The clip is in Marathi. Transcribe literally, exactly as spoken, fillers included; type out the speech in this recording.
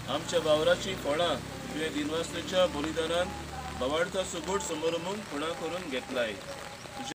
आमच्या वावराची फळां तुवें दिनवासेच्या बलिदानान भवाडचा सुगूट समारंभ पुणा करून घेतलाय।